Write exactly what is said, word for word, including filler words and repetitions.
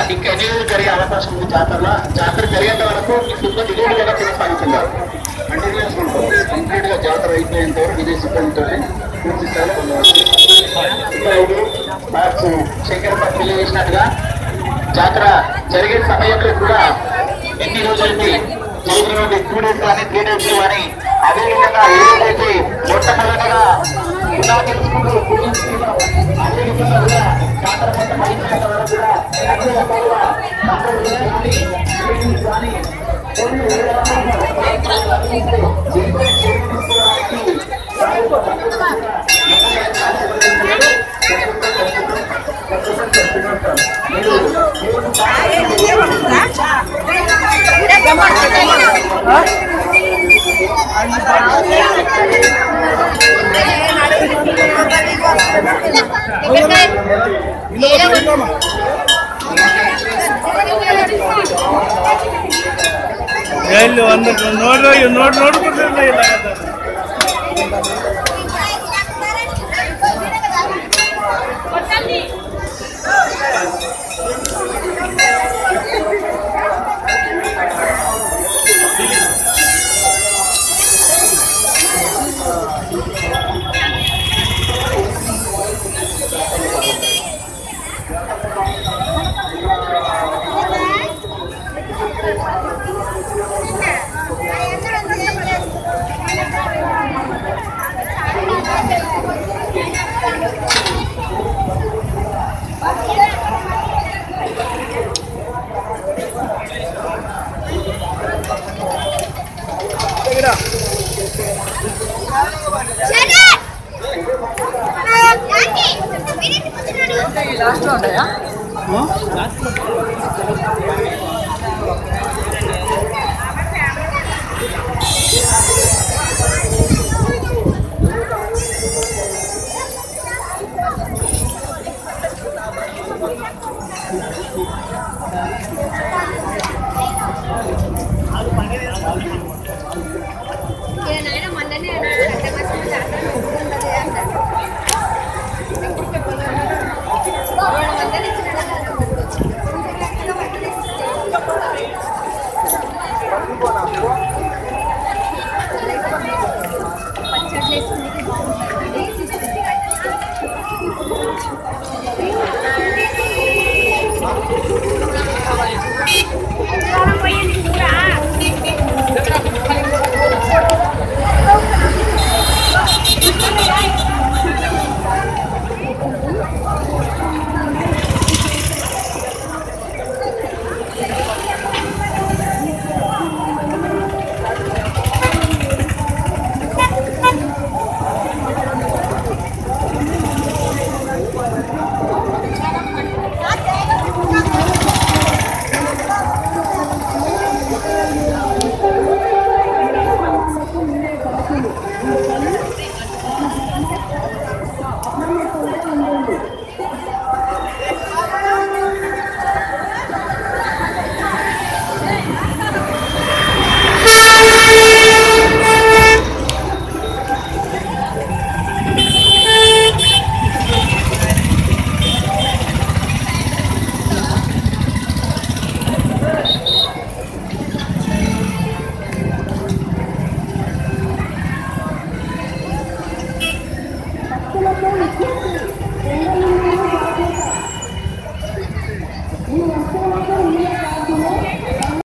ఇంకా ఎన్ని రోజులు జరిగే అవకాశం ఉంది జాతరలో? జాతర జరిగేంత వరకు ఈ సిబ్బంది ఇదే విధంగా కొనసాగుతున్నారు. కంటిన్యూస్ ఉంటుంది. కంప్లీట్ గా జాతర అయిపోయేంత వరకు ఇదే సిబ్బందితో పూర్తి స్థాయిలో ఉండవచ్చు. ఇంకా ఇది మార్క్స్ శంకరపల్లి తెలియజేసినట్టుగా జాతర జరిగే సమయంలో కూడా ఎన్ని రోజులకి జరిగినటువంటి టూ డేస్ కానీ త్రీ డేస్ కానీ అదేవిధంగా ఏదైతే మొట్టమొదటగా ఇలా తెలుసుకుంటూ అదేవిధంగా కూడా జాతర మొత్తం అయిపోయిన వరకు కూడా అన్ని రకాలుగా కానీ ನೋಡ್ರಿ ನೋಡ್ ನೋಡ್ಬಿಟ್ರಲ್ಲ ಇಲ್ಲ లాస్ట్ లో ఉంటాయా? Thank you.